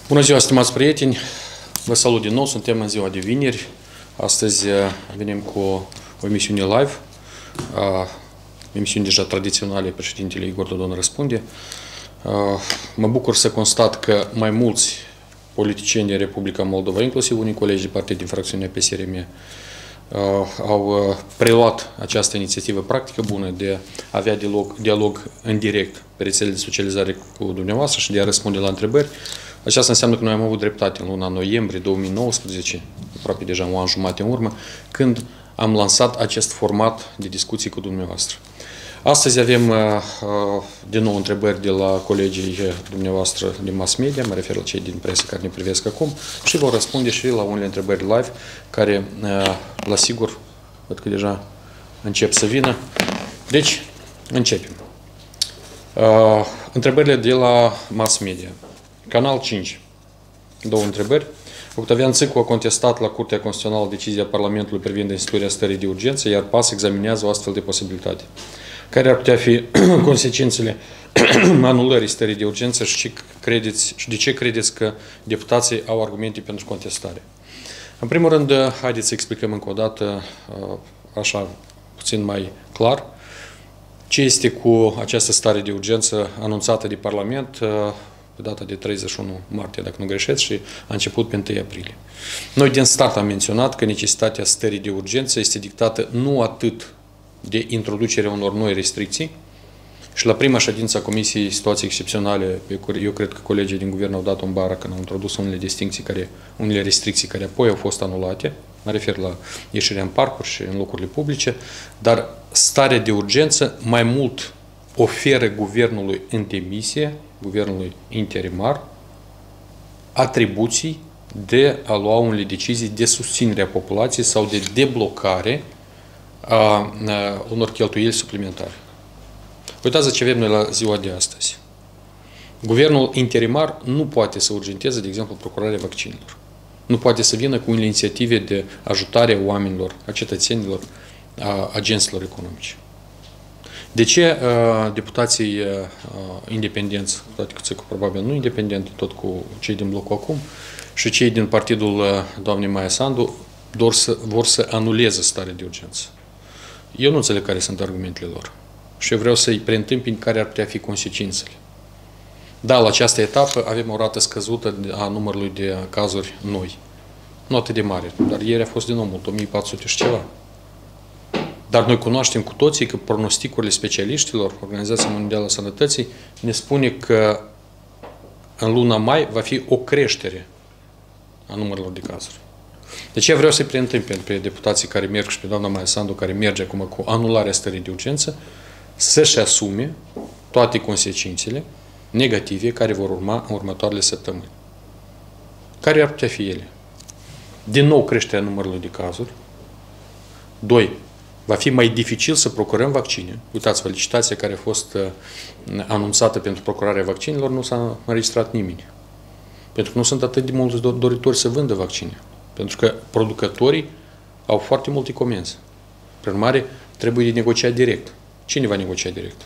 Bună ziua, stimați prieteni! Vă salut din nou, suntem în ziua de vineri. Astăzi venim cu o emisiune live, emisiune deja tradiționale, președintele Igor Dodon răspunde. Mă bucur să constat că mai mulți politicieni din Republica Moldova, inclusiv unii colegi de partid din fracțiunea PSRM, au preluat această inițiativă practică bună de a avea dialog în direct pe rețelele de socializare cu dumneavoastră și de a răspunde la întrebări. Aceasta înseamnă că noi am avut dreptate în luna noiembrie 2019, aproape deja un an jumate în urmă, când am lansat acest format de discuții cu dumneavoastră. Astăzi avem din nou întrebări de la colegii dumneavoastră din mass media, mă refer la cei din presă care ne privesc acum, și vor răspunde și la unele întrebări live, care, la sigur, văd că deja încep să vină. Deci, începem. Întrebările de la mass media. Canal 5. Două întrebări. Octavian Țâcu a contestat la Curtea Constituțională decizia Parlamentului privind instituirea stării de urgență, iar PAS examinează o astfel de posibilitate. Care ar putea fi consecințele anulării stării de urgență și de ce credeți că deputații au argumente pentru contestare? În primul rând, haideți să explicăm încă o dată, așa puțin mai clar, ce este cu această stare de urgență anunțată de Parlament pe data de 31 martie, dacă nu greșesc, și a început pe 1 aprilie. Noi din start am menționat că necesitatea stării de urgență este dictată nu atât de introducerea unor noi restricții, și la prima ședință a Comisiei Situații Excepționale, pe care eu cred că colegii din guvern au dat un bară când au introdus unele restricții care apoi au fost anulate, mă refer la ieșirea în parcuri și în locurile publice, dar starea de urgență mai mult oferă guvernului în demisie, guvernului interimar, atribuții de a lua unele decizii de susținere a populației sau de deblocare a unor cheltuieli suplimentare. Uitați ce avem noi la ziua de astăzi. Guvernul interimar nu poate să urgenteze, de exemplu, procurarea vaccinilor. Nu poate să vină cu unele inițiative de ajutare a oamenilor, a cetățenilor, a agenților economici. De ce deputații independenți, toate că Țâcu probabil nu independent, tot cu cei din blocul acum, și cei din partidul doamnei Maia Sandu vor să anuleze starea de urgență? Eu nu înțeleg care sunt argumentele lor. Și eu vreau să-i preîntâmpin care ar putea fi consecințele. Da, la această etapă avem o rată scăzută a numărului de cazuri noi. Nu atât de mare, dar ieri a fost din nou mult, 1400 și ceva. Dar noi cunoaștem cu toții că pronosticurile specialiștilor, Organizația Mondială a Sănătății, ne spune că în luna mai va fi o creștere a numărului de cazuri. De ce vreau să-i preîntâmpin pe deputații care merg și pe doamna Maia Sandu, care merge acum cu anularea stării de urgență, să-și asume toate consecințele negative care vor urma în următoarele săptămâni. Care ar putea fi ele? Din nou creșterea numărului de cazuri. 2. Va fi mai dificil să procurăm vaccine. Uitați-vă, licitația care a fost anunțată pentru procurarea vaccinilor, nu s-a înregistrat nimeni. Pentru că nu sunt atât de mulți doritori să vândă vaccine. Pentru că producătorii au foarte multe comenzi. Prin urmare, trebuie de negociat direct. Cine va negocia direct?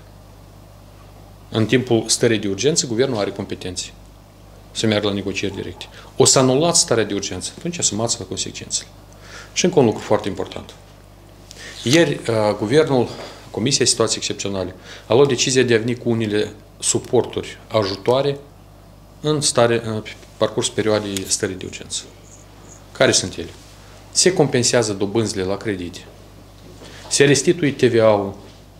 În timpul stării de urgență, guvernul are competențe să meargă la negocieri directe. O să anulați starea de urgență, atunci asumați-vă consecințele. Și încă un lucru foarte important. Ieri, guvernul, Comisia Situații Excepționale, a luat decizia de a veni cu unele suporturi, ajutoare, în parcurs perioadei stării de urgență. Care sunt ele? Se compensează dobânzile la credite. Se restituie TVA-ul.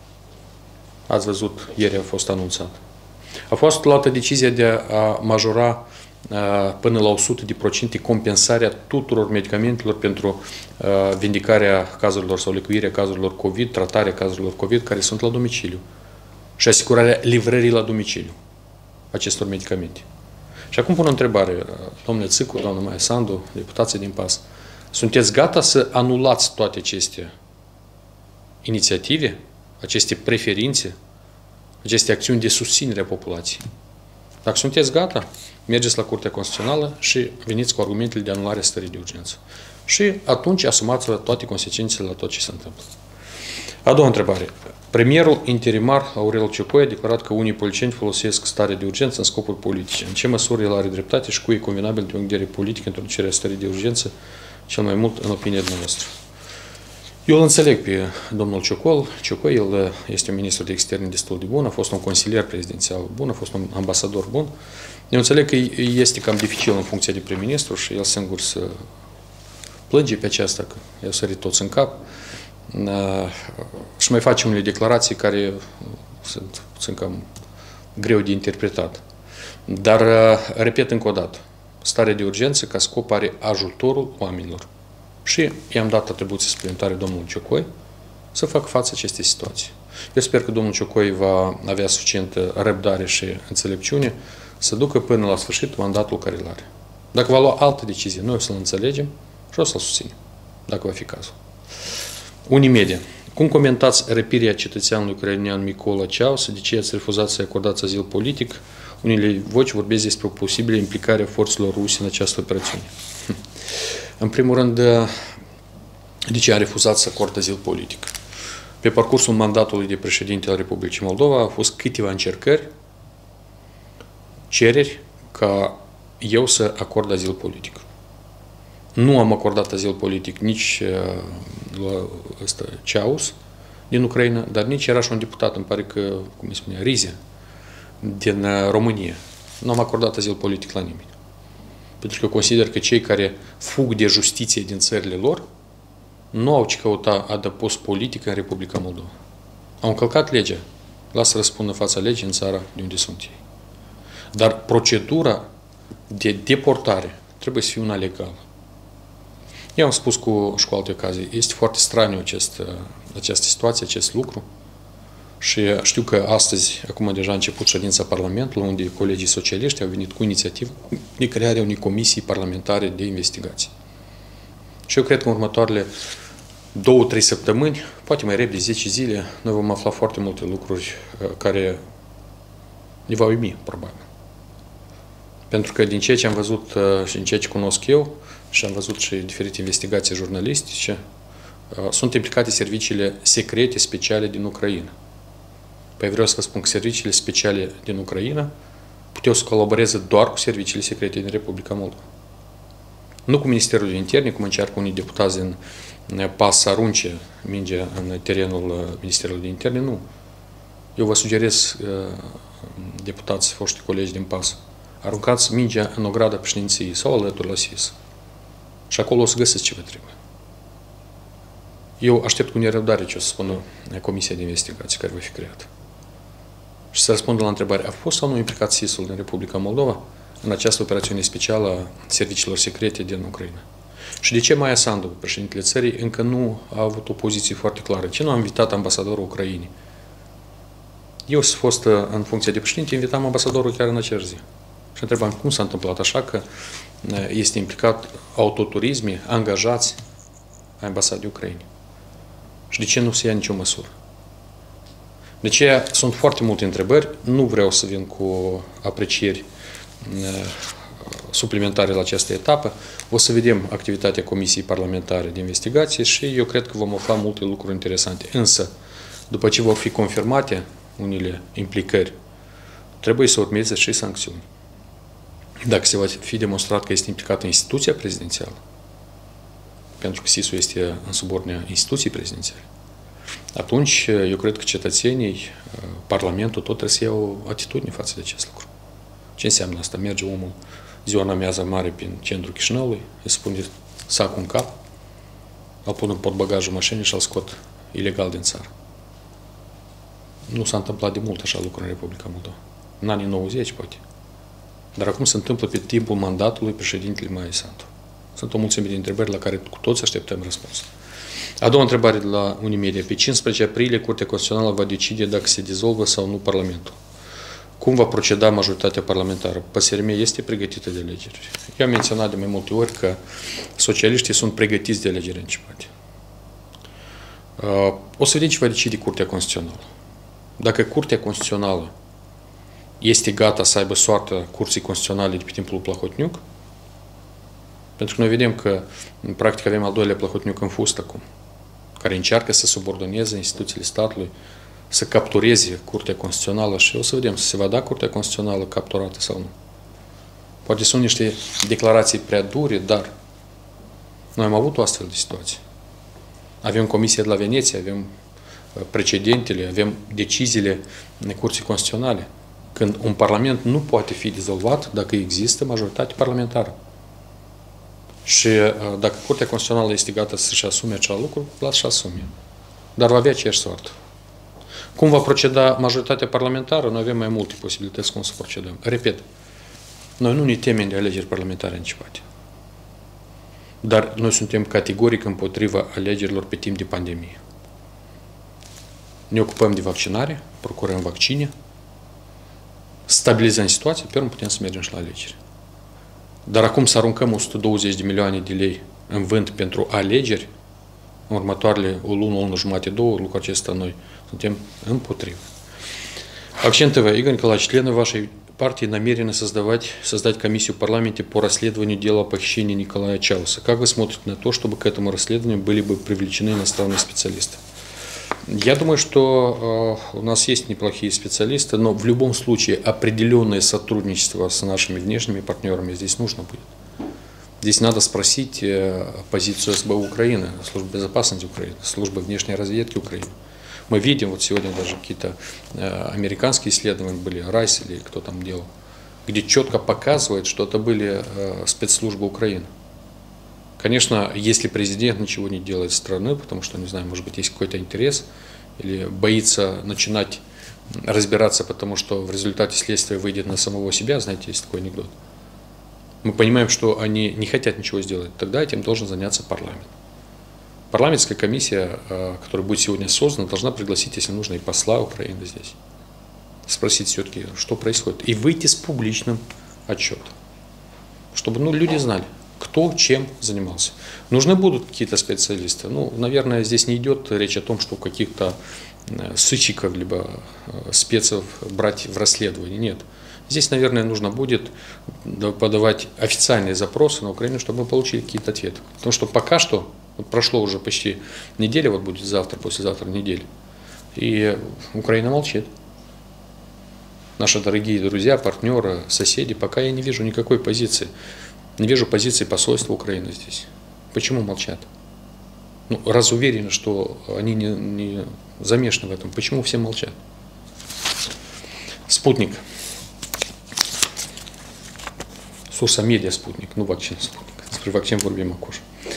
Ați văzut, ieri a fost anunțat. A fost luată decizia de a majora până la 100% compensarea tuturor medicamentelor pentru vindicarea cazurilor sau licuirea cazurilor COVID, tratarea cazurilor COVID care sunt la domiciliu și asigurarea livrării la domiciliu acestor medicamente. Și acum pun o întrebare, domnule Țâcu, doamna Maia Sandu, deputații din PAS, sunteți gata să anulați toate aceste inițiative, aceste preferințe, aceste acțiuni de susținere a populației? Dacă sunteți gata, mergeți la Curtea Constituțională și veniți cu argumentele de anulare a stării de urgență. Și atunci asumați-vă toate consecințele la tot ce se întâmplă. A doua întrebare. Premierul interimar Aurel Ciocoi a declarat că unii politicieni folosesc starea de urgență în scopuri politice. În ce măsură el are dreptate și cu e convenabil de vedere politic introducerea stării de urgență cel mai mult în opinia noastră? Eu îl înțeleg pe domnul Ciocoi, el este un ministru de externe destul de bun, a fost un consilier prezidențial bun, a fost un ambasador bun. Eu înțeleg că este cam dificil în funcție de prim-ministru și el singur să plânge pe aceasta, că i-au sărit toți în cap. Și mai face unele declarații care sunt cam greu de interpretat. Dar, repet încă o dată, starea de urgență ca scop are ajutorul oamenilor. Și i-am dat atribuții suplimentare domnului Ciocoi să facă față acestei situații. Eu sper că domnul Ciocoi va avea suficientă răbdare și înțelepciune să ducă până la sfârșit mandatul care îl are. Dacă va lua altă decizie, noi o să-l înțelegem și o să-l susținem, dacă va fi cazul. Unimedia. Cum comentați răpirea cetățeanului ucrainean Micola Ceausă? De ce ați refuzat să-i acordați azil politic? Unele voci vorbesc despre o posibilă implicare a forțelor ruse în această operațiune. În primul rând, de ce a refuzat să acorde azil politic? Pe parcursul mandatului de președinte al Republicii Moldova au fost câteva încercări, cereri ca eu să acord azil politic. Nu am acordat azil politic nici la Ceaus din Ucraina, dar nici era și un deputat, îmi pare că, cum îi spunea, Rizia, din România. Nu am acordat azil politic la nimeni. Pentru că consider că cei care fug de justiție din țările lor nu au ce căuta adăpost politic în Republica Moldova. Au încălcat legea. Lasă răspundă în fața legii în țara de unde sunt ei. Dar procedura de deportare trebuie să fie una legală. Eu am spus și cu alte ocazii, este foarte straniu această situație, acest lucru. Și știu că astăzi, acum deja a început ședința Parlamentului, unde colegii socialiști au venit cu inițiativă de crearea unei comisii parlamentare de investigații. Și eu cred că în următoarele 2-3 săptămâni, poate mai repede 10 zile, noi vom afla foarte multe lucruri care ne va uimi, probabil. Pentru că din ceea ce am văzut și din ceea ce cunosc eu, și am văzut și diferite investigații jurnalistice, sunt implicate serviciile secrete speciale din Ucraina. Păi vreau să vă spun că serviciile speciale din Ucraina puteau să colaboreze doar cu serviciile secrete din Republica Moldova. Nu cu Ministerul de Interne, cum încearcă unii deputați din PAS să arunce mingea în terenul Ministerului de Interne, nu. Eu vă sugerez, deputați, foști colegi din PAS, aruncați mingea în ograda președinției sau alături la SIS. Și acolo o să găsiți ce vă trebuie. Eu aștept cu nerăbdare ce o să spună Comisia de Investigații care va fi creată. Și să răspundă la întrebare, a fost sau nu implicat SIS-ul din Republica Moldova în această operațiune specială a serviciilor secrete din Ucraina? Și de ce Maia Sandu, președintele țării, încă nu a avut o poziție foarte clară? Ce nu a invitat ambasadorul Ucrainei? Eu, să fost în funcție de președinte, invitam ambasadorul chiar în acea zi. Și întrebam cum s-a întâmplat așa că este implicat autoturisme, angajați a ambasadei Ucrainei. Și de ce nu se ia nicio măsură? De aceea sunt foarte multe întrebări, nu vreau să vin cu aprecieri suplimentare la această etapă. O să vedem activitatea Comisiei Parlamentare de Investigație și eu cred că vom afla multe lucruri interesante. Însă, după ce vor fi confirmate unele implicări, trebuie să urmeze și sancțiuni. Dacă se va fi demonstrat că este implicată instituția prezidențială, pentru că SIS-ul este în subordinea instituției prezidențiale, atunci eu cred că cetățenii, Parlamentul, tot trebuie să ia o atitudine față de acest lucru. Ce înseamnă asta? Merge omul ziua în amiază mare prin centrul Chișinăului, îi spune sacul în cap, îl pun în portbagajul mașinii și îl scot ilegal din țară. Nu s-a întâmplat de mult așa lucruri în Republica Moldova. În anii 90, poate. Dar acum se întâmplă pe timpul mandatului președintele Maia Sandu. Sunt o mulțime de întrebări la care cu toți așteptăm răspuns. A doua întrebare de la Unimedia. Pe 15 aprilie, Curtea Constituțională va decide dacă se dizolvă sau nu Parlamentul. Cum va proceda majoritatea parlamentară? PSRM este pregătită de alegeri. Eu am menționat de mai multe ori că socialiștii sunt pregătiți de alegeri anticipate. O să vedem ce va decide Curtea Constituțională. Dacă Curtea Constituțională este gata să aibă soarta Curții Constituționale de pe timpul lui Plahotniuc, pentru că noi vedem că, în practic, avem al doilea Plahotniuc în fust acum. care încearcă să subordoneze instituțiile statului, să captureze Curtea Constituțională și o să vedem să se va da Curtea Constituțională capturată sau nu. Poate sunt niște declarații prea dure, dar noi am avut o astfel de situație. Avem Comisia de la Veneția, avem precedentele, avem deciziile Curții Constituționale, când un Parlament nu poate fi dizolvat dacă există majoritate parlamentară. Și dacă Curtea Constituțională este gata să-și asume acel lucru, lasă-și asume. Dar va avea aceeași soartă. Cum va proceda majoritatea parlamentară? Noi avem mai multe posibilități cum să procedăm. Repet, noi nu ne temem de alegeri parlamentare anticipate. Dar noi suntem categoric împotriva alegerilor pe timp de pandemie. Ne ocupăm de vaccinare, procurăm vaccine, stabilizăm situația, pe urmă putem să mergem și la alegeri. Dar acum să aruncăm 120 de milioane de lei în vânt pentru alegeri, în următoarele o lună jumate, două, lucrul acesta noi suntem împotrivă. Акцентывая, Игорь Николаевич, члены вашей партии намерены создать комиссию в парламенте по расследованию дела о похищении Николая Чауса. Как вы смотрите на то, чтобы к этому расследованию были бы привлечены иностранные специалисты? Я думаю, что у нас есть неплохие специалисты, но в любом случае определенное сотрудничество с нашими внешними партнерами здесь нужно будет. Здесь надо спросить позицию СБУ Украины, Службы безопасности Украины, Службы внешней разведки Украины. Мы видим, вот сегодня даже какие-то американские исследования были, Райс или кто там делал, где четко показывает, что это были спецслужбы Украины. Конечно, если президент ничего не делает страны, потому что, не знаю, может быть, есть какой-то интерес, или боится начинать разбираться, потому что в результате следствия выйдет на самого себя, знаете, есть такой анекдот. Мы понимаем, что они не хотят ничего сделать, тогда этим должен заняться парламент. Парламентская комиссия, которая будет сегодня создана, должна пригласить, если нужно, и посла Украины здесь. Спросить все-таки, что происходит. И выйти с публичным отчетом. Чтобы люди знали, кто чем занимался. Нужны будут какие-то специалисты. Ну, наверное, здесь не идет речь о том, что каких-то сыщиков, либо спецов брать в расследование. Нет. Здесь, наверное, нужно будет подавать официальные запросы на Украину, чтобы мы получили какие-то ответы. Потому что пока что, вот прошло уже почти неделя, вот будет завтра, послезавтра неделя, и Украина молчит. Наши дорогие друзья, партнеры, соседи, пока я не вижу никакой позиции. Не вижу позиции посольства Украины здесь. Почему молчат? Ну, раз уверены, что они не замешаны в этом, почему все молчат? Спутник. Sursa media Sputnik, nu vaccin Sputnik. Despre vaccin vorbim acum.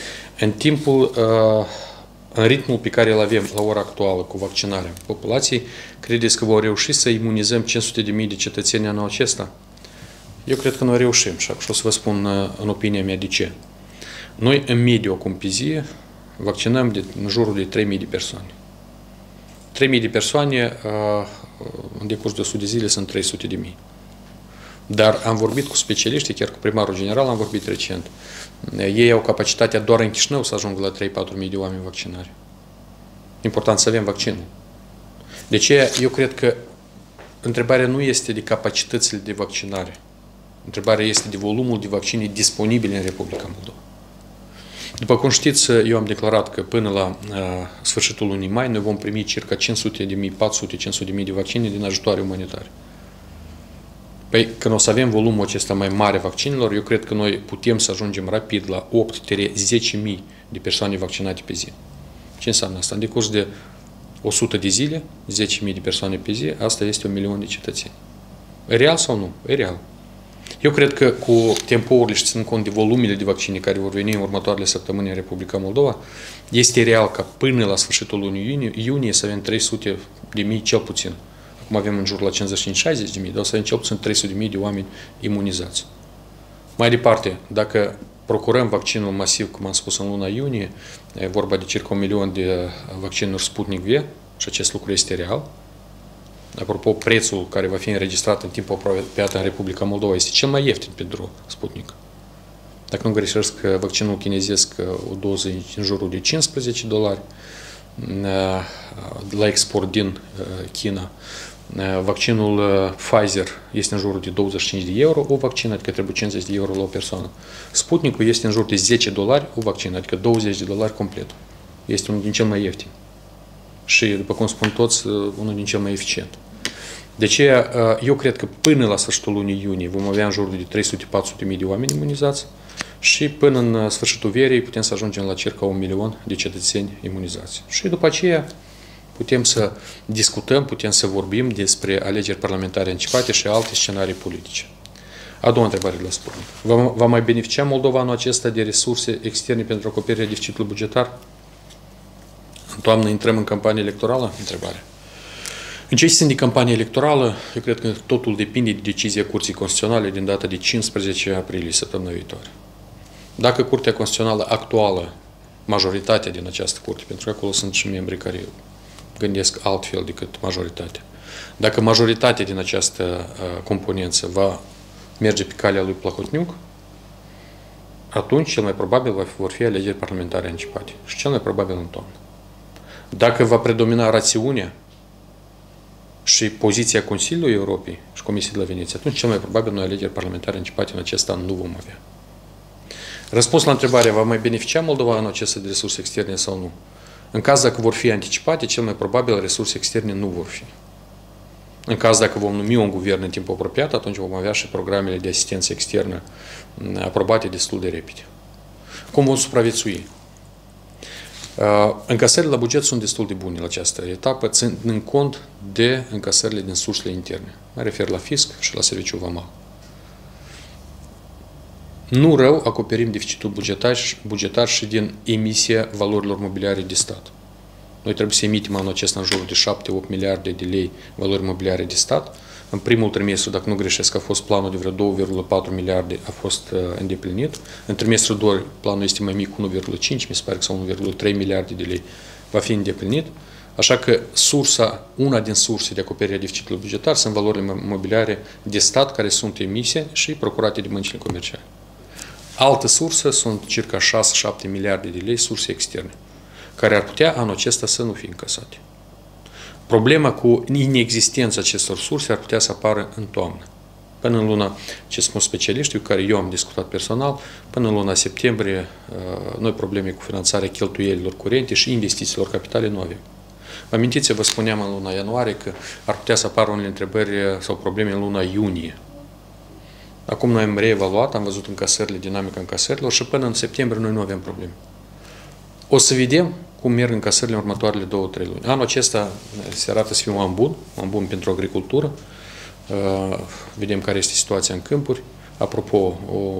În ritmul pe care îl avem la ora actuală cu vaccinarea populației, credeți că vom reuși să imunizăm 500.000 de cetățeni anul acesta? Eu cred că noi reușim și o să vă spun în opinia mea de ce. Noi, în mediu, acum pe zi, vaccinăm în jurul de 3.000 de persoane. 3.000 de persoane, în decurs de 100 de zile, sunt 300.000. Dar am vorbit cu specialiștii, chiar cu primarul general am vorbit recent. Ei au capacitatea doar în Chișinău să ajungă la 3-4 mii de oameni vaccinari. Important să avem vaccinul. De aceea, eu cred că întrebarea nu este de capacitățile de vaccinare. Întrebarea este de volumul de vaccine disponibile în Republica Moldova. După cum știți, eu am declarat că până la sfârșitul lunii mai noi vom primi circa 500.000, 400-500.000 de vaccine din ajutoare umanitare. Păi, când o să avem volumul acesta mai mare vaccinilor, eu cred că noi putem să ajungem rapid la 8-10.000 de persoane vaccinate pe zi. Ce înseamnă asta? În decurs de 100 de zile, 10.000 de persoane pe zi, asta este 1 milion de cetățeni. E real sau nu? E real. Eu cred că cu tempourile și ținând cont de volumele de vaccine care vor veni în următoarele săptămâni în Republica Moldova, este real ca până la sfârșitul lunii iunie să avem 300.000 cel puțin. Acum avem în jur la 55-60.000, dar o să avem cel puțin 300.000 de oameni imunizați. Mai departe, dacă procurăm vaccinul masiv, cum am spus, în luna iunie, e vorba de circa 1 milion de vaccinuri Sputnik V și acest lucru este real. Apropo, prețul care va fi înregistrat în timpul apropiat în Republica Moldova este cel mai ieftin pentru Sputnik. Dacă nu greșesc, vaccinul chinezesc o doză în jurul de $15, la export din China. Vaccinul Pfizer este în jurul de 25 de euro o vaccin, adică trebuie 50 de euro la o persoană. Sputnikul este în jur de $10 o vaccin, adică $20 complet. Este unul din cel mai ieftin. Și, după cum spun toți, unul din cel mai eficient. De aceea, eu cred că până la sfârșitul lunii iunie vom avea în jurul de 300-400 mii de oameni imunizați și până în sfârșitul verii putem să ajungem la circa 1 milion de cetățeni imunizați. Și după aceea putem să discutăm, putem să vorbim despre alegeri parlamentare anticipate și alte scenarii politice. A doua întrebare la Sputnik. Va mai beneficia Moldova anul acesta de resurse externe pentru acoperirea deficitului bugetar? În toamnă intrăm în campanie electorală? Întrebare. În ce țin de campanie electorală, eu cred că totul depinde de decizia Curții Constituționale din data de 15 aprilie, săptămâna viitoare. Dacă Curtea Constituțională actuală, majoritatea din această curte, pentru că acolo sunt și membri care gândesc altfel decât majoritatea, dacă majoritatea din această componență va merge pe calea lui Plahotniuc, atunci cel mai probabil vor fi alegeri parlamentare anticipate și cel mai probabil în toamnă. Dacă va predomina rațiunea și poziția Consiliului Europei și Comisiei de la Veneția, atunci cel mai probabil noi alegeri parlamentare anticipate în acest an nu vom avea. Răspuns la întrebare, va mai beneficia Moldova în acesta de resurse externe sau nu? În caz dacă vor fi anticipate, cel mai probabil resurse externe nu vor fi. În caz dacă vom numi un guvern în timp apropiat, atunci vom avea și programele de asistență externă aprobate destul de repede. Cum vom supraviețui? Încasările la buget sunt destul de bune la această etapă, ținând cont de încasările din sursele interne. Mă refer la fisc și la serviciul vamal. Nu rău acoperim deficitul bugetar și din emisia valorilor mobiliare de stat. Noi trebuie să emitem anul acesta în jurul de 7-8 miliarde de lei valori mobiliare de stat. În primul trimestru, dacă nu greșesc, a fost planul de vreo 2,4 miliarde, a fost îndeplinit. În trimestrul 2, planul este mai mic, 1,5, mi se pare că sau 1,3 miliarde de lei va fi îndeplinit. Așa că una din surse de acoperire a deficitului bugetar sunt valorile mobiliare de stat care sunt emise și procurate de băncile comerciale. Altă sursă sunt circa 6-7 miliarde de lei surse externe, care ar putea anul acesta să nu fie încasate. Problema cu inexistența acestor surse ar putea să apară în toamnă. Până în luna, ce spun specialiștii cu care eu am discutat personal, până în luna septembrie, noi probleme cu finanțarea cheltuielilor curente și investițiilor capitale nu avem. Vă amintiți, vă spuneam în luna ianuarie că ar putea să apară unele întrebări sau probleme în luna iunie. Acum noi am reevaluat, am văzut încasările, dinamica încasărilor și până în septembrie noi nu avem probleme. O să vedem cum merg încasările în următoarele 2-3 luni. Anul acesta se arată să fie un an bun pentru agricultură. Vedem care este situația în câmpuri. Apropo, o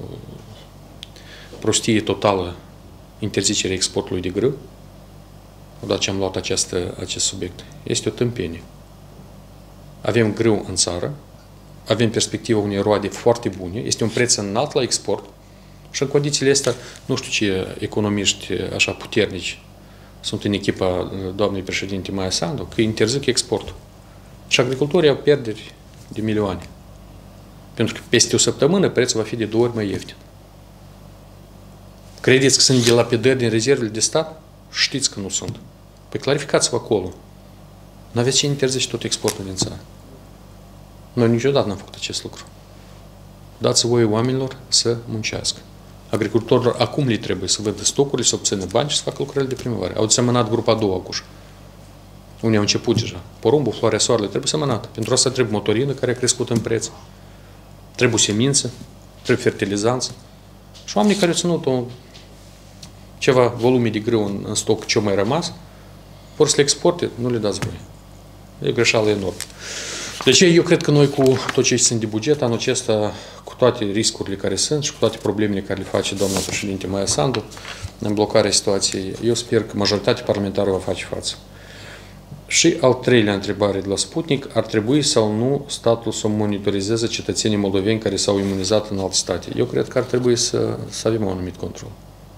prostie totală, interzicerea exportului de grâu, odată ce am luat acest subiect. Este o tâmpenie. Avem grâu în țară, avem perspectiva unei roade foarte bune, este un preț înalt la export și în condițiile astea, nu știu ce economiști așa puternici sunt în echipa doamnei președinte Maia Sandu, că interzic exportul. Și agricultorii au pierderi de milioane. Pentru că peste o săptămână prețul va fi de 2 ori mai ieftin. Credeți că sunt dilapidări din rezervele de stat? Știți că nu sunt. Păi clarificați-vă acolo. Nu aveți ce interzice tot exportul din țară. Noi niciodată n-am făcut acest lucru. Dați voie oamenilor să muncească. Agricultorilor acum le trebuie să vădă stocurile, să obțină bani și să facă lucrările de primăvară. Au semănat grupa a doua acuși. Unii au început deja. Porumbul, floarea soarelui trebuie semănat. Pentru asta trebuie motorină care a crescut în preț. Trebuie semință, trebuie fertilizanță. Și oamenii care au ținut ceva volume de grâu în stoc ce mai rămas, vor să le exporte, nu le dați voie. E o greșeală enormă. Deci eu cred că noi cu tot ce sunt de buget, anul acesta, cu toate riscurile care sunt și cu toate problemele care le face doamna președinte Maia Sandu în blocarea situației, eu sper că majoritatea parlamentară va face față. Și al treilea întrebare de la Sputnik, ar trebui sau nu statul să monitorizeze cetățenii moldoveni care s-au imunizat în alte state? Eu cred că ar trebui să avem un anumit control.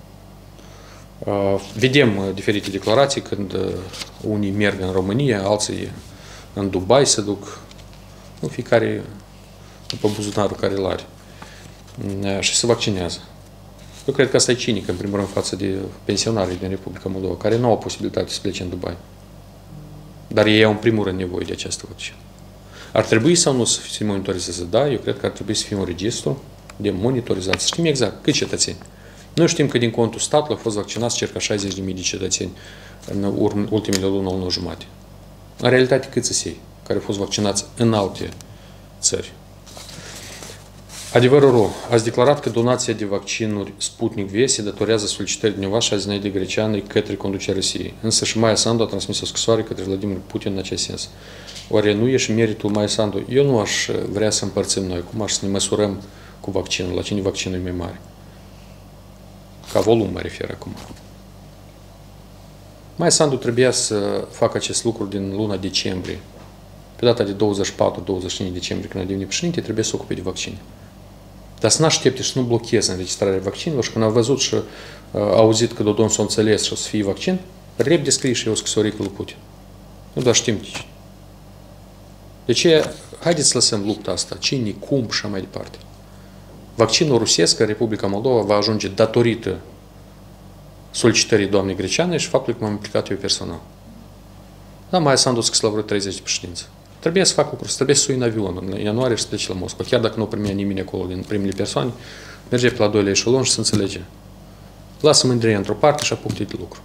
Vedem diferite declarații când unii merg în România, alții în Dubai se duc, nu fiecare după buzunarul care îl are, și se vaccinează. Eu cred că asta e cinic, în primul rând, față de pensionarii din Republica Moldova, care nu au posibilitate să plece în Dubai. Dar ei au în primul rând nevoie de această vaccin. Ar trebui sau nu să se monitorizeze? Da, eu cred că ar trebui să fie un registru de monitorizat, să știm exact câți cetățeni. Noi știm că din contul statului au fost vaccinați circa 60.000 de cetățeni în ultimele luni jumate. În realitate, câți sunt ei care au fost vaccinați în alte țări? Adevărul rău. Ați declarat că donația de vaccinuri Sputnik V se datorează solicitării dumneavoastră a Zinaidei Greceanei către conducerea Rusiei. Însă și Maia Sandu a transmis o scrisoare către Vladimir Putin în acest sens. Oare nu e și meritul Maia Sandu? Eu nu aș vrea să împărțim noi, cum aș să ne măsurăm cu vaccinul, la cine vaccinul e mai mare. Ca volum mă refer acum. Maia Sandu trebuia să facă acest lucru din luna decembrie. Pe data de 24-25 decembrie, când a devenit președinte, trebuie să se ocupe de vaccine. Dar să nu aștepte și să nu blocheze înregistrarea vaccinilor și când a văzut și a auzit că Dodon s-a înțeles și o să fie vaccin, repede scrie și eu scrisoare lui Putin. Nu doar știm de ce. De ce? Haideți să lăsăm lupta asta. Cine, cum și așa mai departe. Vaccinul rusesc în Republica Moldova va ajunge datorită solicitării doamnei Greceane și faptului că m-am implicat eu personal. Da, mai s-a dus la vreo 30 de președinți. Trebuie să fac lucruri, trebuie să sui în avion în ianuarie și să plece la Moscova. Chiar dacă nu primea nimeni acolo din primele persoane, merge pe la doilea eșalon și se înțelege. Lasă mândria într-o parte și apuc de lucru.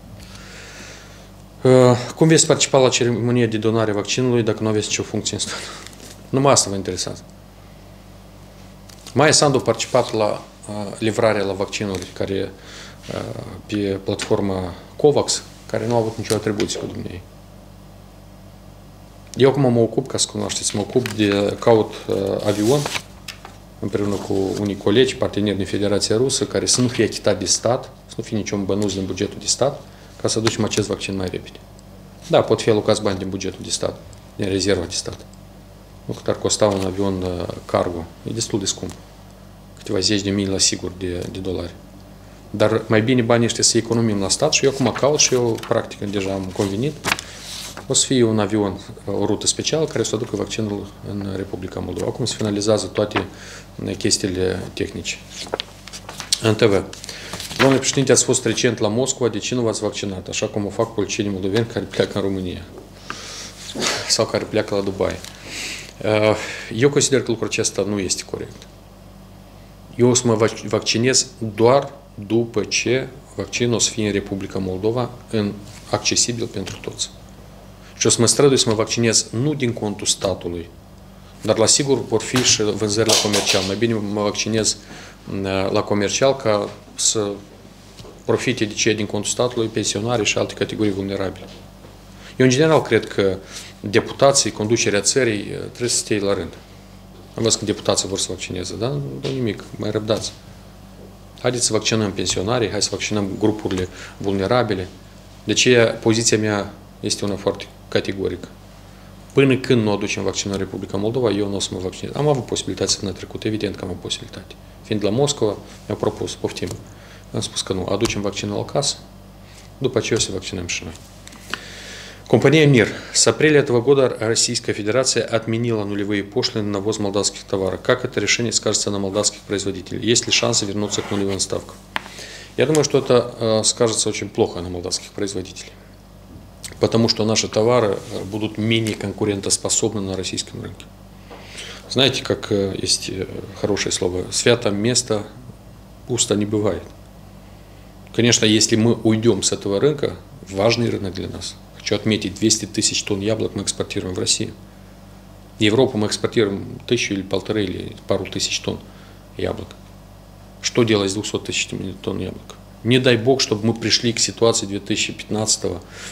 Cum veți participa la ceremonia de donare a vaccinului dacă nu aveți nicio funcție în stat? Numai asta vă interesează. Maia Sandu a participat la livrarea la vaccinuri care pe platforma COVAX, care nu au avut nicio atribuție cu dumneavoastră. Eu acum mă ocup, ca să cunoașteți, mă ocup de caut avion împreună cu unii colegi, parteneri din Federația Rusă, care să nu fie achitat de stat, să nu fie niciun bănuț din bugetul de stat, ca să aducem acest vaccin mai repede. Da, pot fi alocați bani din bugetul de stat, din rezerva de stat. Nu cât ar costa un avion cargo. E destul de scump. Câteva zeci de mii la sigur de dolari. Dar mai bine banii ăștia să economim la stat și eu acum caut și eu practic deja am convenit. O să fie un avion, o rută specială care să aducă vaccinul în Republica Moldova. Acum se finalizează toate chestiile tehnice. În TV. Domnule președinte, ați fost recent la Moscova, de ce nu v-ați vaccinat? Așa cum o fac policienii moldoveni care pleacă în România. Sau care pleacă la Dubai. Eu consider că lucrul acesta nu este corect. Eu o să mă vaccinez doar după ce vaccinul o să fie în Republica Moldova accesibil pentru toți. Și o să mă strădui să mă vaccinez nu din contul statului, dar la sigur vor fi și vânzări la comercial. Mai bine mă vaccinez la comercial ca să profite de cei din contul statului, pensionari și alte categorii vulnerabile. Eu în general cred că deputații, conducerea țării trebuie să stea la rând. Am văzut că deputații vor să vaccineze, dar nu nimic, mai răbdați. Haideți să vaccinăm pensionarii, hai să vaccinăm grupurile vulnerabile. De aceea poziția mea este una foarte categorică. Până când nu aducem vaccinul în Republica Moldova, eu nu o să mă vaccinez. Am avut posibilitatea săptămâna trecută, evident că am avut posibilitate. Fiind la Moscova, mi-au propus, poftim. Am spus că nu, aducem vaccinul acasă, după aceea o să vaccinăm și noi. Компания «Мир». С апреля этого года Российская Федерация отменила нулевые пошлины на ввоз молдавских товаров. Как это решение скажется на молдавских производителей? Есть ли шансы вернуться к нулевым ставкам? Я думаю, что это скажется очень плохо на молдавских производителей. Потому что наши товары будут менее конкурентоспособны на российском рынке. Знаете, как есть хорошее слово, свято место пусто не бывает. Конечно, если мы уйдем с этого рынка, важный рынок для нас. Хочу отметить, 200 тысяч тонн яблок мы экспортируем в Россию. В Европу мы экспортируем 1000 или 1,5 или пару тысяч тонн яблок. Что делать с 200 тысяч тонн яблок? Не дай бог, чтобы мы пришли к ситуации 2015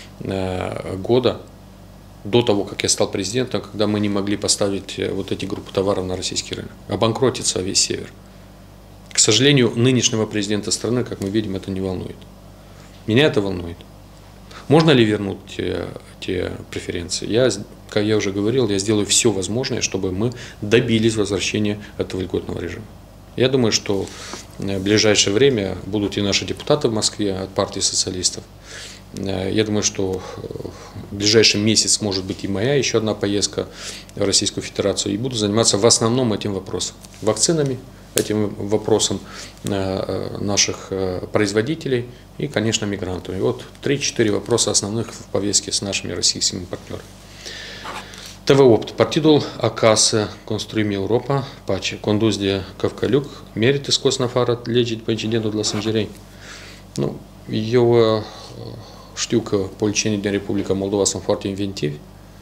года, до того, как я стал президентом, когда мы не могли поставить вот эти группы товаров на российский рынок. Обанкротится весь север. К сожалению, нынешнего президента страны, как мы видим, это не волнует. Меня это волнует. Можно ли вернуть те преференции? Как я уже говорил, я сделаю все возможное, чтобы мы добились возвращения этого льготного режима. Я думаю, что в ближайшее время будут и наши депутаты в Москве от партии социалистов. Я думаю, что в ближайший месяц может быть и моя еще одна поездка в Российскую Федерацию. И буду заниматься в основном этим вопросом. Вакцинами, этим вопросом наших производителей и, конечно, мигрантов. И вот 3-4 вопроса основных в повестке с нашими российскими партнерами. TV8. Partidul Acasă, Construim Europa, Pace, condus de Căvcăliuc, merită scos în afară legii după incidentul de la Sângerei? Nu. Eu știu că policienii din Republica Moldova sunt foarte inventivi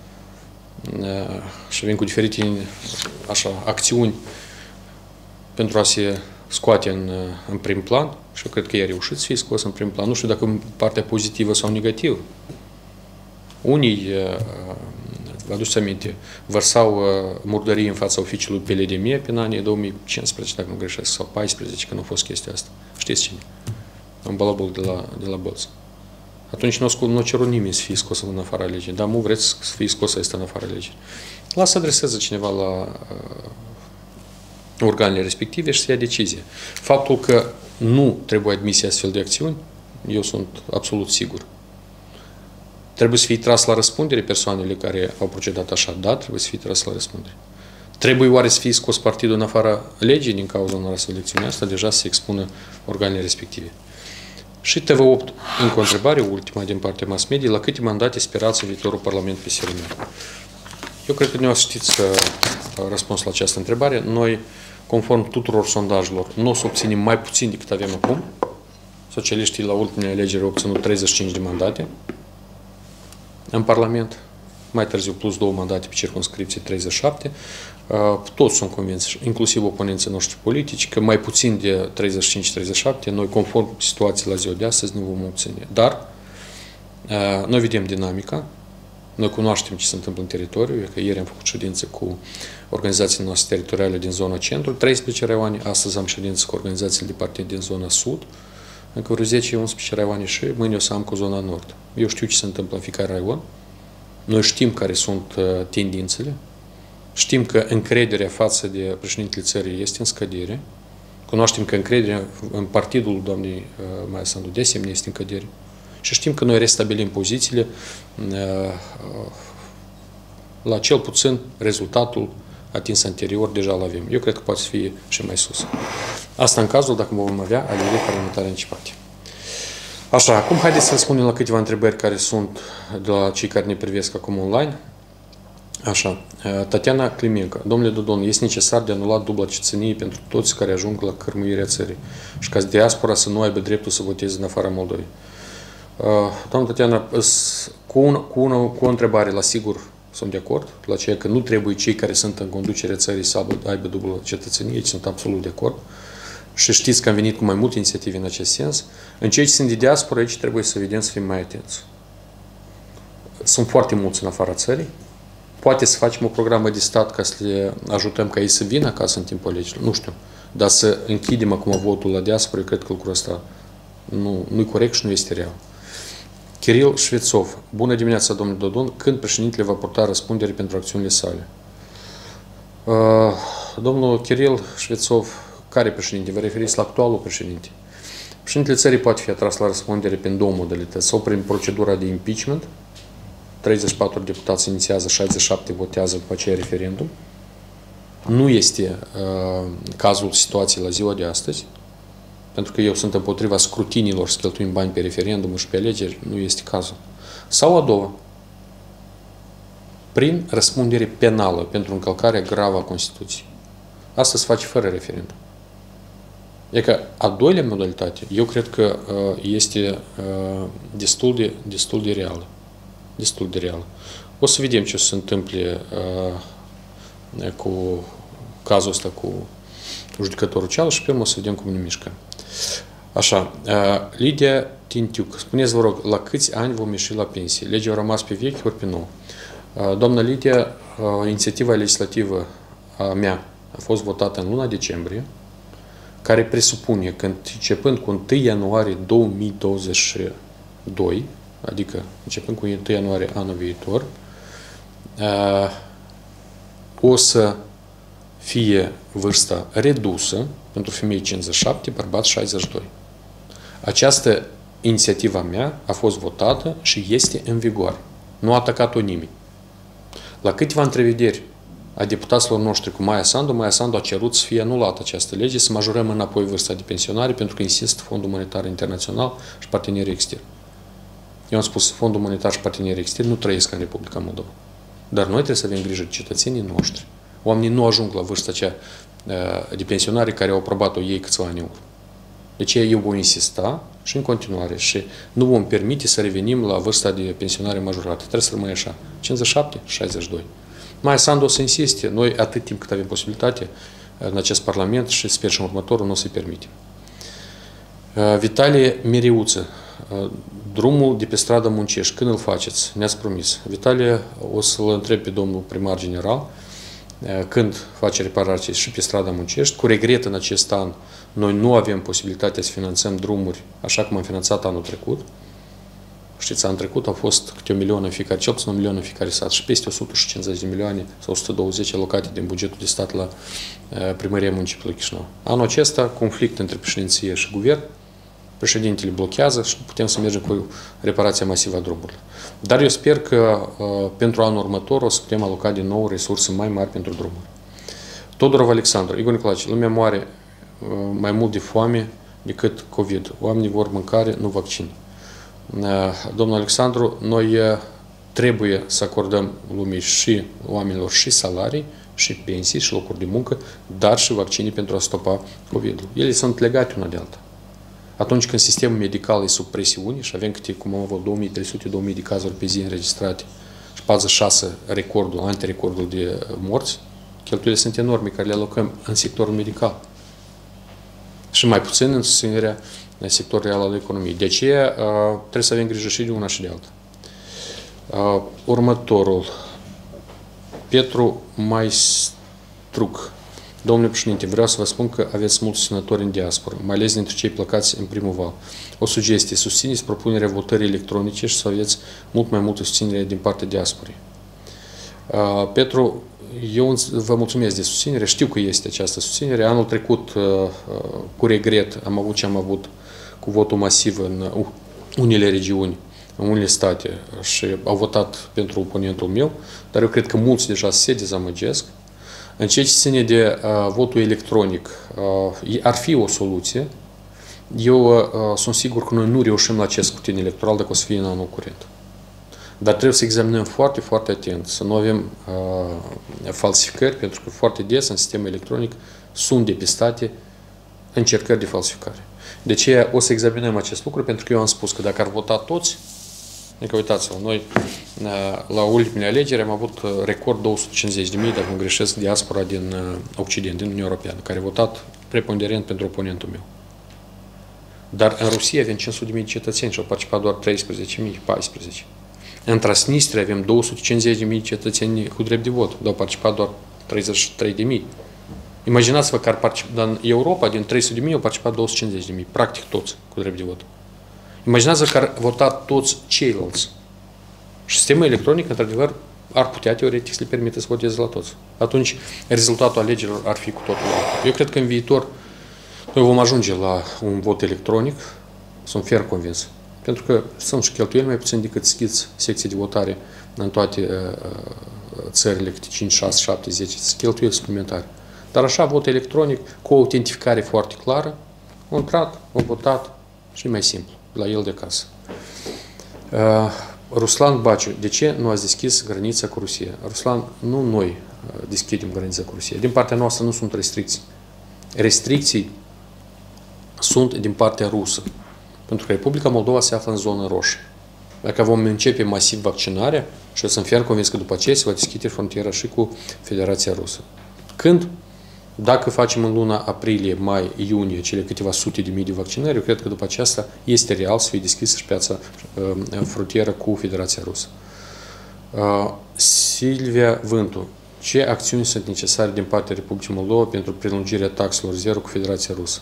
și vin cu diferite acțiuni pentru a se scoate în prim plan și eu cred că i-a reușit să fie scos în prim plan. Nu știu dacă partea pozitivă sau negativă. Unii, vă aduceți aminte, vărsau murdării în fața oficiului PLDM pe anii 2015, dacă nu greșesc, sau 2014, când a fost chestia asta. Știți cine? Un balabol de la Bălți. Atunci nu a cerut nimeni să fie scos în afara legii. Dar nu vreți să fie scos să în afara legii. Lasă să adreseze cineva la organele respective și să ia decizie. Faptul că nu trebuie admise astfel de acțiuni, eu sunt absolut sigur. Trebuie să fie tras la răspundere persoanele care au procedat așa. Da, trebuie să fie tras la răspundere. Trebuie oare să fie scos partidul în afara legii din cauza unor astfel de acțiuni? Asta deja se expună organele respective. Și TV8, încă o întrebare, ultima din partea mass media, la câte mandate sperați viitorul Parlament PSRM? Eu cred că nu știți răspuns la această întrebare. Noi, conform tuturor sondajelor, nu o să obținem mai puțin decât avem acum. Socialiștii la ultimele alegeri au obținut 35 de mandate în Parlament, mai târziu plus 2 mandate pe circumscripție, 37. Toți sunt convinși, inclusiv oponenții noștri politici, că mai puțin de 35-37, noi, conform situației la ziua de astăzi, nu vom obține. Dar noi vedem dinamica, noi cunoaștem ce se întâmplă în teritoriu, că ieri am făcut ședințe cu organizațiile noastre teritoriale din zona centru, 13 raioane, astăzi am ședințe cu organizațiile de partid din zona sud, încă vreo 10-11 raioane și mâine o să am cu zona nord. Eu știu ce se întâmplă în fiecare raion, noi știm care sunt tendințele, știm că încrederea față de președintele țării este în scădere, cunoaștem că încrederea în partidul doamnei Maia Sandu de asemenea este în cădere și știm că noi restabilim pozițiile la cel puțin rezultatul atins anterior, deja îl avem. Eu cred că poate să fie și mai sus. Asta în cazul dacă vom avea alegeri parlamentare anticipate. Așa, acum haideți să răspundem la câteva întrebări care sunt de la cei care ne privesc acum online. Așa, Tatiana Climencă. Domnule Dodon, este necesar de anulat dubla cetățenie pentru toți care ajung la cărmuirea țării și ca diaspora să nu aibă dreptul să voteze în afara Moldovei. Doamna Tatiana, cu o întrebare, la sigur sunt de acord, la ceea că nu trebuie cei care sunt în conducerea țării să aibă dublă cetățenie, aici sunt absolut de acord. Și știți că am venit cu mai multe inițiative în acest sens. În cei ce sunt de diaspora, aici trebuie să vedem, să fim mai atenți. Sunt foarte mulți în afara țării. Poate să facem o programă de stat ca să le ajutăm ca ei să vină acasă în timpul alegerilor. Nu știu. Dar să închidem acum votul la diaspora, eu cred că lucrul ăsta nu-i corect și nu este real. Kiril Șvețov. Bună dimineața, domnule Dodon. Când președintele va purta răspundere pentru acțiunile sale? Domnul Kiril Șvețov, care președinte? Vă referiți la actualul președinte? Președintele țării poate fi atras la răspundere prin două modalități. Sau prin procedura de impeachment, 34 deputați inițiază, 67 votează după aceea referendum. Nu este cazul situației la ziua de astăzi, pentru că eu sunt împotriva scrutinilor să cheltuim bani pe referendum și pe alegeri, nu este cazul. Sau a doua, prin răspundere penală pentru încălcarea gravă a Constituției. Asta se face fără referendum. E că a doilea modalitate, eu cred că este destul de reală. Destul de reală. O să vedem ce se întâmple cu cazul ăsta cu judecătorul Ceală și pe urmă o să vedem cum ne mișcă. Așa, Lidia Tintiuc, spuneți, vă rog, la câți ani vom ieși la pensie? Legea a rămas pe vechi ori pe nou? Doamna Lidia, inițiativa legislativă a mea a fost votată în luna decembrie, care presupune că începând cu 1 ianuarie 2022, adică începând cu 1 ianuarie anul viitor, o să fie vârsta redusă pentru femei 57, bărbați 62. Această inițiativă a mea a fost votată și este în vigoare. Nu a atacat-o nimeni. La câteva întrevederi a deputaților noștri cu Maia Sandu a cerut să fie anulată această lege, să majorăm înapoi vârsta de pensionare, pentru că insistă Fondul Monetar Internațional și partenerii externi. Eu am spus, Fondul Monetar și partenerii externi nu trăiesc în Republica Moldova. Dar noi trebuie să avem grijă de cetățenii noștri. Oamenii nu ajung la vârsta aceea de pensionare care au aprobat-o ei câțiva ani în urmă. De aceea eu voi insista și în continuare și nu vom permite să revenim la vârsta de pensionare majorată. Trebuie să rămâne așa, 57, 62. Mai Sandu o să insiste, noi atât timp cât avem posibilitate în acest Parlament și sper și în următorul nu o să-i permitem. Vitalie Mereuță, drumul de pe stradă Muncești, când îl faceți? Ne-ați promis. Vitalie, o să-l întreb pe domnul primar general când face reparații și pe strada Muncești. Cu regret în acest an noi nu avem posibilitatea să finanțăm drumuri așa cum am finanțat anul trecut. Știți, anul trecut au fost câte 1 milion în fiecare, cel puțin 1 milion în fiecare sat și peste 150 de milioane sau 120 alocate din bugetul de stat la primăria municipiului Chișinău. Anul acesta, conflict între președinție și guvern, președintele blochează și putem să mergem cu reparația masivă a drumurilor. Dar eu sper că pentru anul următor o să putem aloca din nou resurse mai mari pentru drumuri. Todorov Alexandru, Igor Nicolae, lumea moare mai mult de foame decât COVID. Oamenii vor mâncare, nu vaccin. Domnul Alexandru, noi trebuie să acordăm lumii și oamenilor și salarii, și pensii, și locuri de muncă, dar și vaccinii pentru a stopa COVID-ul. Ele sunt legate una de alta. Atunci când sistemul medical e sub presiune și avem câte, cum am avut, 2300-2000 de cazuri pe zi înregistrate și 46 antirecordul de morți, cheltuielile sunt enorme care le alocăm în sectorul medical și mai puțin în susținerea sectorul real al economiei. De aceea trebuie să avem grijă și de una și de alta. Următorul, Petru Maistruc. Domnule președinte, vreau să vă spun că aveți mulți senatori în diaspora, mai ales dintre cei plecați în primul val. O sugestie, susțineți propunerea votării electronice și să aveți mult mai multă susținere din partea diasporei. Petru, eu vă mulțumesc de susținere, știu că este această susținere. Anul trecut, cu regret, am avut ce am avut cu votul masiv în unele regiuni, în unele state și au votat pentru oponentul meu, dar eu cred că mulți deja se dezamăgesc. În ceea ce ține de votul electronic, ar fi o soluție. Eu sunt sigur că noi nu reușim la acest scrutin electoral dacă o să fie în anul curent. Dar trebuie să examinăm foarte, foarte atent, să nu avem falsificări, pentru că foarte des în sistemul electronic sunt depistate încercări de falsificare. De aceea o să examinăm acest lucru, pentru că eu am spus că dacă ar vota toți, adică uitați-vă, noi la ultimele alegeri am avut record 250.000, dacă nu greșesc, diaspora din Occident, din Uniunea Europeană, care a votat preponderent pentru oponentul meu. Dar în Rusia avem 500.000 de cetățeni și au participat doar 13.000, 14. În Transnistria avem 250.000 de cetățeni cu drept de vot, dar au participat doar 33.000. Imaginați-vă că în Europa, din 300.000, au participat 250.000, practic toți cu drept de vot. Imaginați-vă că ar vota toți ceilalți. Și sistemul electronic, într-adevăr, ar putea, teoretic, să le permite să voteze la toți. Atunci, rezultatul alegerilor ar fi cu totul altul. Eu cred că în viitor noi vom ajunge la un vot electronic, sunt ferm convins. Pentru că sunt și cheltuieli mai puțin decât schiți secții de votare în toate țările, câte 5, 6, 7, 10, cheltuieli suplimentare. Dar așa, vot electronic, cu o autentificare foarte clară, au intrat, au votat și e mai simplu, la el de acasă. Ruslan Baciu, de ce nu ați deschis granița cu Rusia? Ruslan, nu noi deschidem granița cu Rusia. Din partea noastră nu sunt restricții. Restricții sunt din partea rusă. Pentru că Republica Moldova se află în zonă roșie. Dacă vom începe masiv vaccinarea, și o să-mi fier convins că după aceea se va deschide frontiera și cu Federația Rusă. Când? Dacă facem în luna aprilie, mai, iunie, cele câteva sute de mii de vaccinări, eu cred că după aceasta este real să fie deschisă și piața frontieră cu Federația Rusă. Silvia Vântu. Ce acțiuni sunt necesare din partea Republicii Moldova pentru prelungirea taxelor zero cu Federația Rusă?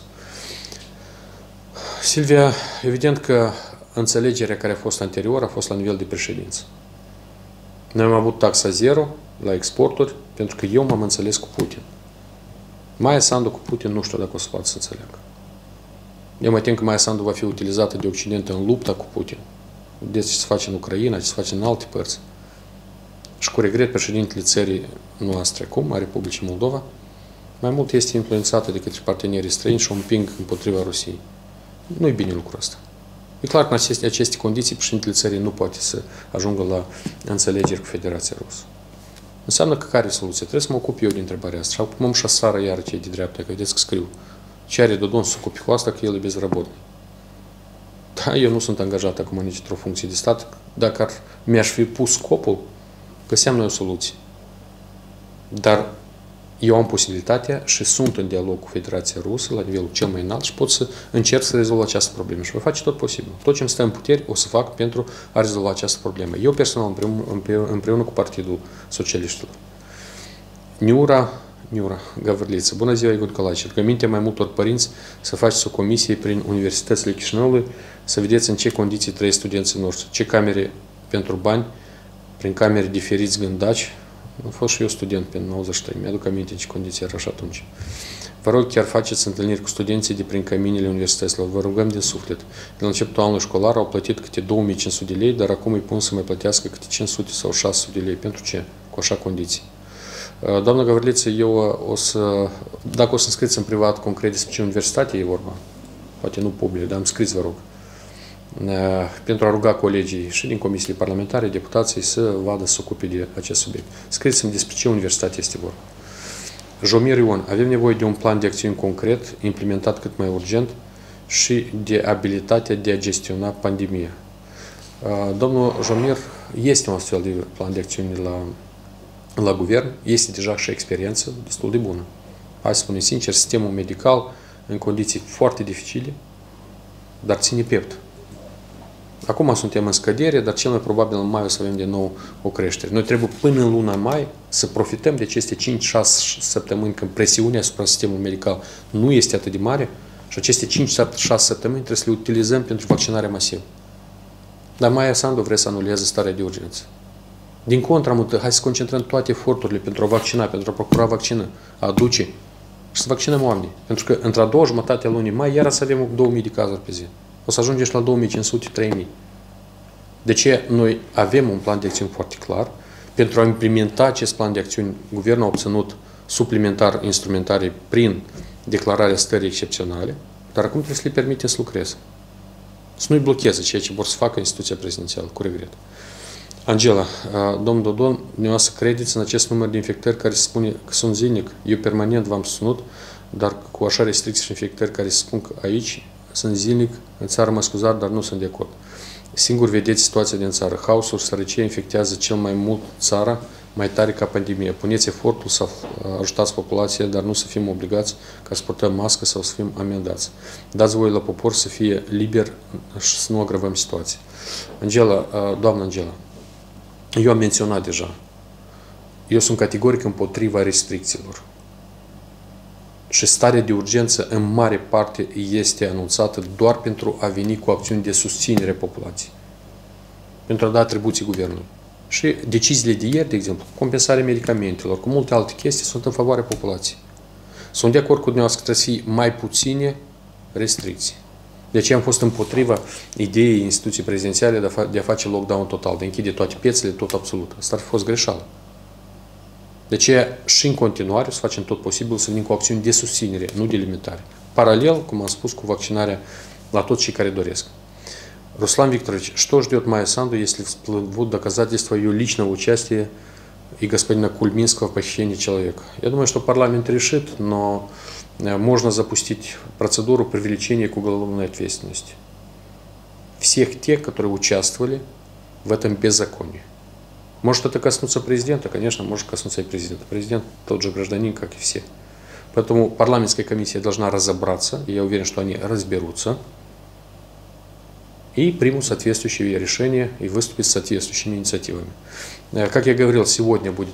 Silvia, evident că înțelegerea care a fost anterior a fost la nivel de președință. Noi am avut taxa zero la exporturi pentru că eu m-am înțeles cu Putin. Maia Sandu cu Putin nu știu dacă o să poată să înțeleagă. Eu mă tem că Maia Sandu va fi utilizată de Occident în lupta cu Putin. Deci ce se face în Ucraina, ce se face în alte părți. Și cu regret, președintele țării noastre acum, a Republicii Moldova, mai mult este influențată de către partenerii străini și o împing împotriva Rusiei. Nu-i bine lucrul ăsta. E clar că în aceste condiții președintele țării nu poate să ajungă la înțelegeri cu Federația Rusă. înseamnă că care e soluția? Trebuie să mă ocup eu de întrebarea asta. Și acum și sară iară cei de dreapta, că vedeți că scriu. Ce are Dodon să se ocupe cu asta, că el e bezrabotnic. Da, eu nu sunt angajat acum nici într-o funcție de stat. Dacă mi-aș fi pus scopul, găseam noi o soluție. Dar eu am posibilitatea și sunt în dialog cu Federația Rusă la nivelul cel mai înalt și pot să încerc să rezolv această problemă. Și voi face tot posibil. Tot ce îmi stă în puteri o să fac pentru a rezolva această problemă. Eu personal împreună cu Partidul Socialiștilor. Niura Gavărliță. Bună ziua, Igor Nicolae. Rugăminte mai multor părinți să faceți o comisie prin Universitățile Chișinăului, să vedeți în ce condiții trăiesc studenții noștri, ce camere pentru bani, prin camere diferiți gândaci. Am fost și eu student pe 93, mi-aduc aminte în ce condiții era și atunci. Vă rog, chiar faceți întâlniri cu studenții de prin căminile universităților. Vă rugăm din suflet. De la începutul anului școlar au plătit câte 2500 de lei, dar acum îi pun să mai plătească câte 500 sau 600 de lei. Pentru ce? Cu așa condiții. Doamna Gavărliță, dacă o să înscrieți în privat concret despre ce universitate e vorba, poate nu public, dar am scris, vă rog, pentru a ruga colegii și din comisiile parlamentare, deputații, să vadă, să se ocupe de acest subiect. Scrieți-mi despre ce universitate este vorba. Jomir Ion, avem nevoie de un plan de acțiuni concret, implementat cât mai urgent și de abilitatea de a gestiona pandemia. Domnul Jomir, este un astfel de plan de acțiuni la guvern, este deja și experiență destul de bună. Hai să spunem sincer, sistemul medical în condiții foarte dificile, dar ține piept. Acum suntem în scădere, dar cel mai probabil în mai o să avem din nou o creștere. Noi trebuie până în luna mai să profităm de aceste 5-6 săptămâni când presiunea asupra sistemului medical nu este atât de mare și aceste 5-6 săptămâni trebuie să le utilizăm pentru vaccinarea masivă. Dar Maia Sandu vrea să anuleze starea de urgență. Din contră, hai să concentrăm toate eforturile pentru a vaccina, pentru a procura vaccină, a aduce și să vaccinăm oamenii. Pentru că într-a doua jumătate a lunii mai, iară să avem 2000 de cazuri pe zi. O să ajungem și la 2500-3000. De ce noi avem un plan de acțiuni foarte clar. Pentru a implementa acest plan de acțiuni, guvernul a obținut suplimentar instrumentare prin declararea stării excepționale, dar acum trebuie să le permitem să lucreze. Să nu-i blocheze ceea ce vor să facă instituția prezidențială, cu regret. Angela, domnul Dodon, dumneavoastră credeți în acest număr de infectări care se spune că sunt zilnic? Eu permanent v-am susținut, dar cu așa restricții și infectări care se spun că aici sunt zilnic, în țară mă scuzați, dar nu sunt de acord. Singur vedeți situația din țară. Haosul, sărăcia infectează cel mai mult țara, mai tare ca pandemie. Puneți efortul să ajutați populația, dar nu să fim obligați ca să purtăm mască sau să fim amendați. Dați voie la popor să fie liber și să nu agravăm situația. Angela, doamna Angela, eu am menționat deja. Eu sunt categoric împotriva restricțiilor. Și starea de urgență, în mare parte, este anunțată doar pentru a veni cu acțiuni de susținere a populației. Pentru a da atribuții guvernului. Și deciziile de ieri, de exemplu, compensarea medicamentelor, cu multe alte chestii, sunt în favoarea populației. Sunt de acord cu dumneavoastră că trebuie să fie mai puține restricții. De aceea am fost împotriva ideii instituției prezidențiale de a face lockdown total, de a închide toate piețele, tot absolut. Asta ar fi fost greșeală. De aceea și în continuare o să facem tot posibil să venim cu acțiuni de susținere, nu de limitare. Paralel, cum am spus, cu vaccinarea la toți cei care doresc. Руслан Викторович, что ждет Майя Санду, если всплывут доказательства ее личного участия и господина Кульминского в похищении человека? Я думаю, что парламент решит, но можно запустить процедуру привлечения к уголовной ответственности всех тех, которые участвовали в этом беззаконии. Может это коснуться президента? Конечно, может коснуться и президента. Президент тот же гражданин, как и все. Поэтому парламентская комиссия должна разобраться, и я уверен, что они разберутся, и примут соответствующие решения и выступят с соответствующими инициативами. Как я говорил, сегодня будут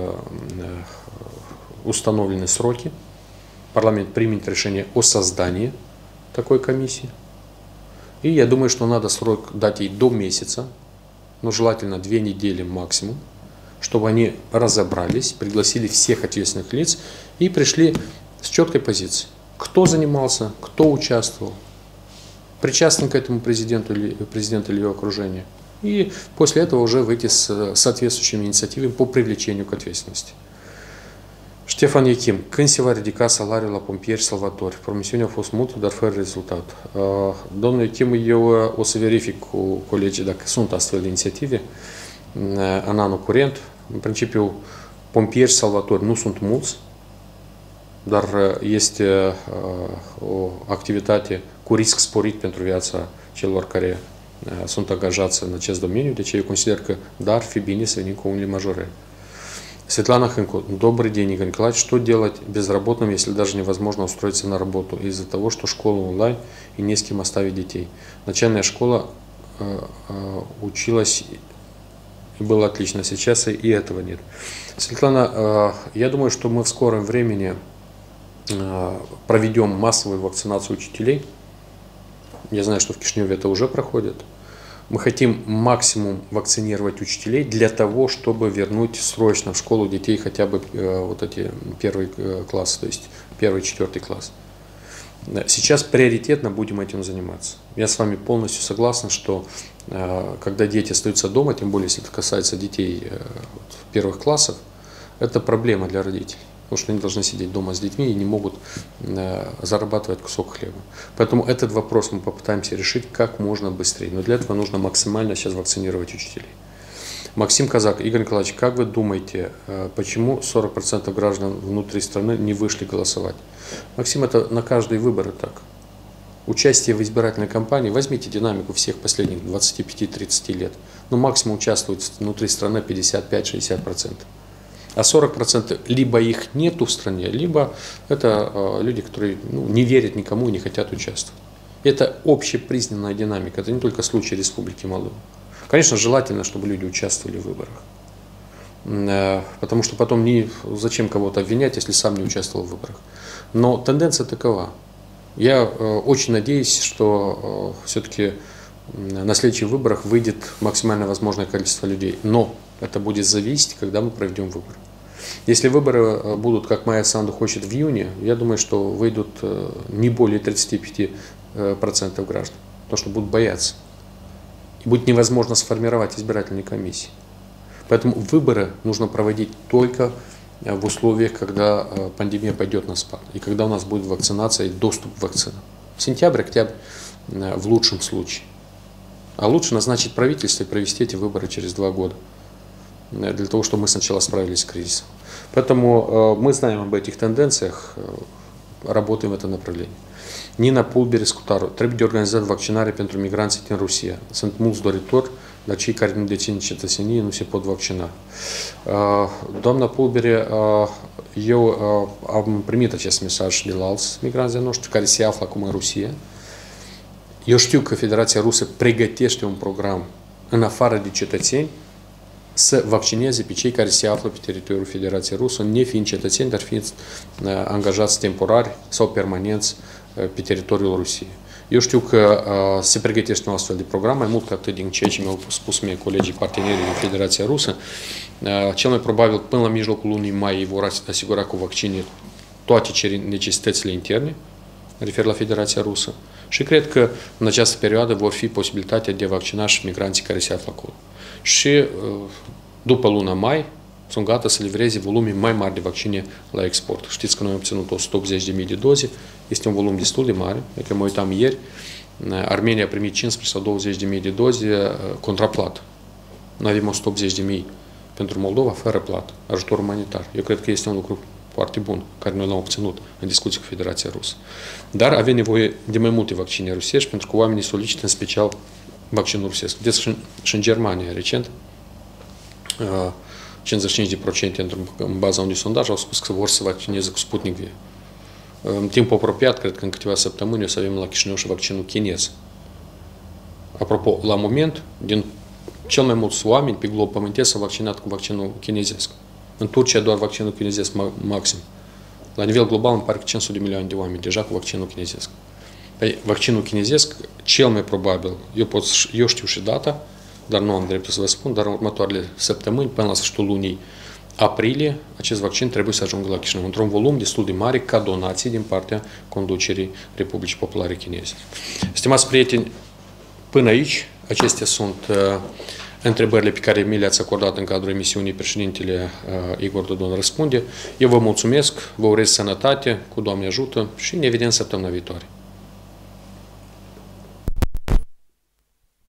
установлены сроки. Парламент примет решение о создании такой комиссии. И я думаю, что надо срок дать ей до месяца, но желательно 2 недели максимум, чтобы они разобрались, пригласили всех ответственных лиц и пришли с четкой позицией. Кто занимался, кто участвовал, причастен к этому президент или его окружение. И после этого уже выйти с соответствующими инициативами по привлечению к ответственности. Ștefan Iechim, când se va ridica salariul la pompieri salvatori? Promisiunea a fost multe, dar fără rezultat. Domnul Iechim, eu o să verific cu colegii dacă sunt astfel de inițiative în anul curent. În principiu, pompieri salvatori nu sunt mulți, dar este o activitate cu risc sporit pentru viața celor care sunt angajați în acest domeniu, deci eu consider că ar fi bine să venim cu unele majore. Светлана Хынко, добрый день, Игорь Николаевич. Что делать безработным, если даже невозможно устроиться на работу из-за того, что школа онлайн и не с кем оставить детей? Начальная школа училась и было отлично, сейчас и этого нет. Светлана, я думаю, что мы в скором времени проведем массовую вакцинацию учителей. Я знаю, что в Кишиневе это уже проходит. Мы хотим максимум вакцинировать учителей для того, чтобы вернуть срочно в школу детей хотя бы вот эти первый класс, то есть 1-4 класс. Сейчас приоритетно будем этим заниматься. Я с вами полностью согласен, что когда дети остаются дома, тем более если это касается детей первых классов, это проблема для родителей. Потому что они должны сидеть дома с детьми и не могут зарабатывать кусок хлеба. Поэтому этот вопрос мы попытаемся решить как можно быстрее. Но для этого нужно максимально сейчас вакцинировать учителей. Максим Казак, Игорь Николаевич, как вы думаете, почему 40% граждан внутри страны не вышли голосовать? Максим, это на каждый выбор так. Участие в избирательной кампании, возьмите динамику всех последних 25-30 лет. Ну, максимум участвует внутри страны 55-60%. А 40% либо их нету в стране, либо это люди, которые не верят никому и не хотят участвовать. Это общепризнанная динамика, это не только случай Республики Молдова. Конечно, желательно, чтобы люди участвовали в выборах, потому что потом зачем кого-то обвинять, если сам не участвовал в выборах. Но тенденция такова. Я очень надеюсь, что все-таки на следующих выборах выйдет максимально возможное количество людей. Но это будет зависеть, когда мы проведем выборы. Если выборы будут, как Майя Санду хочет, в июне, я думаю, что выйдут не более 35% граждан, потому что будут бояться. И будет невозможно сформировать избирательные комиссии. Поэтому выборы нужно проводить только в условиях, когда пандемия пойдет на спад, и когда у нас будет вакцинация и доступ к вакцинам. Сентябрь, октябрь в лучшем случае. А лучше назначить правительство и провести эти выборы через 2 года, для того, чтобы мы сначала справились с кризисом. Поэтому мы знаем об этих тенденциях, работаем в этом направлении. Nina Pulberis-Cutaru, trebuie de organizat vaccinare pentru migranții din Rusia. Sunt mulți doritori, dar cei care nu dețin cetățenie nu se pot vaccina. Doamna Pulbere, eu am primit acest mesaj de la alți migranți de noștri care se află acum în Rusia. Eu știu că Federația Rusă pregătește un program în afară de cetățeni să vaccineze pe cei care se află pe teritoriul Federației Rusă, nefiind cetățeni, dar fiind angajați temporari sau permanenți pe teritoriul Rusiei. Eu știu că se pregătește un astfel de program, mai mult ca atât din ceea ce mi-au spus mie colegii parteneri din Federația Rusă. Cel mai probabil până la mijlocul lunii mai vor asigura cu vaccine toate necesitățile interne, refer la Federația Rusă. Și cred că în această perioadă vor fi posibilitatea de a vaccina și migranții care se află acolo. Și după luna mai sunt gata să livreze volume mai mari de vaccine la export. Știți că noi am obținut 180.000 de doze, este un volum destul de mare, adică mă uitam ieri, Armenia a primit 15 sau 20.000 de doze contraplată. Noi avem 180.000 pentru Moldova fără plată, ajutor umanitar. Eu cred că este un lucru foarte bun, care noi l-am obținut în discuții cu Federația Rusă. Dar avem nevoie de mai multe vaccine rusești, pentru că oamenii solicită în special vaccinul rusesc. Vedeți și în Germania, recent, 55% în baza unui sondaj au spus că vor să vaccineze cu Sputnik V. În timpul apropiat, cred că în câteva săptămâni o să avem la Chișinău și vaccinul chinez. Apropo, la moment, din cel mai mulți oameni pe glob pământesc s-au vaccinat cu vaccinul chinezesc. În Turcia doar vaccinul chinezesc maxim. La nivel global îmi pare că 500 de milioane de oameni deja cu vaccinul chinezesc. Păi, vaccinul chinezesc, cel mai probabil, eu știu și data, dar nu am dreptul să vă spun, dar în următoarele săptămâni, până la sfârșitul lunii aprilie, acest vaccin trebuie să ajungă la Chișinău, într-un volum destul de mare, ca donații din partea conducerii Republicii Populare Chineze. Stimați prieteni, până aici, acestea sunt întrebările pe care mi le-ați acordat în cadrul emisiunii președintele Igor Dodon Răspunde. Eu vă mulțumesc, vă urez sănătate, cu Doamne ajută și ne vedem săptămâna viitoare.